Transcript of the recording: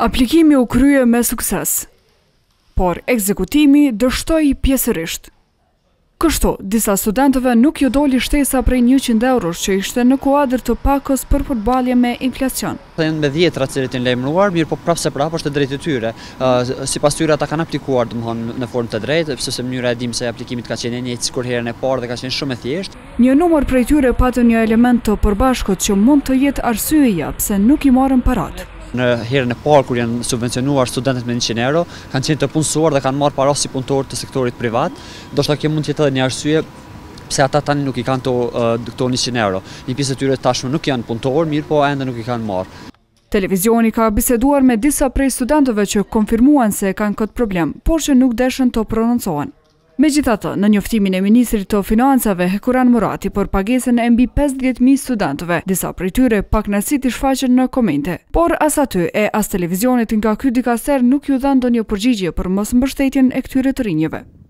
Aplikimi u krye me sukses, por ekzekutimi dështoi pjesërisht. Kështu, disa studentëve nuk ju doli shtesa prej 100 eurosh që ishte në kuadër të pakës për përballje me inflacion. Janë me dhjetra të cilët janë lajmëruar, mirë po prapse prapë është e drejtë e tyre. Sipas tyre ata kanë aplikuar domthonë në formë të drejtë, sepse mënyra e dim se aplikimit ka qenë e njëjtë sikur herën e parë dhe ka qenë shumë e thjeshtë. Një numër prej tyre patën një element të përbashkët që mund të jetë arsyeja pse nuk i marrën paratë. Në herën e parë kur janë subvencionuar studentët me 100 euro, kanë qenë të punësuar dhe kanë marrë para si punëtorë të sektorit privat, ndoshta kjo mund të jetë edhe një arsye pse ata tani nuk i kanë këto 100 euro. Një pjesë e tyre tashmë nuk janë punëtorë, mirë po ende nuk i kanë marrë. Televizioni ka biseduar me disa prej studentëve që konfirmuan se kanë këtë problem, por që nuk deshën të prononcohen. Megjithatë, në njoftimin e ministrit të financave Hekuran Murati për pagesën e mbi 50.000 studentëve, disa prej tyre pak nësiti shfaqen në komente. Por as aty e as televizionit nga ky dikaster nuk ju dhan ndonjë përgjigje për mosmbështetjen e këtyre të rinjeve.